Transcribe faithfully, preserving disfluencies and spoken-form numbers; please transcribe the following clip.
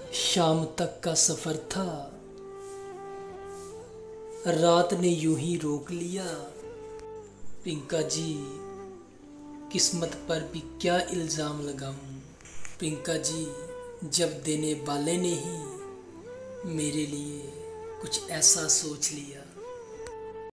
शाम तक का सफर था, रात ने यूं ही रोक लिया। प्रियंका जी, किस्मत पर भी क्या इल्ज़ाम लगाऊं। प्रियंका जी, जब देने वाले ने ही मेरे लिए कुछ ऐसा सोच लिया।